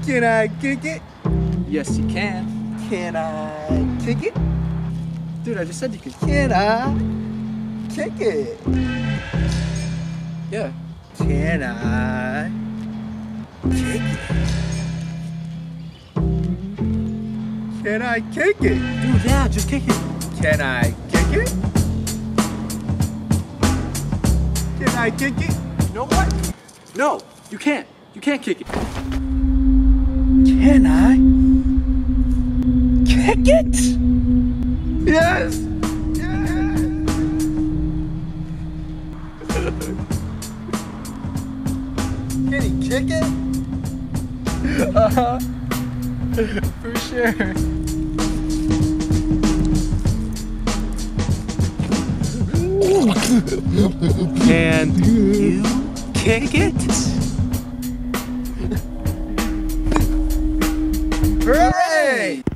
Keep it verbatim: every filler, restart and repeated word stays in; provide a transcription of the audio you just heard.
Can I kick it? Yes, you can. Can I kick it? Dude, I just said you could. Can I kick it? Yeah. Can I kick it? Can I kick it? Dude, yeah, just kick it. Can I kick it? Can I kick it? You know what? No, you can't. You can't kick it. Can I kick it? Yes! Yes! Can he kick it? Uh-huh. For sure. Can you kick it? Hooray!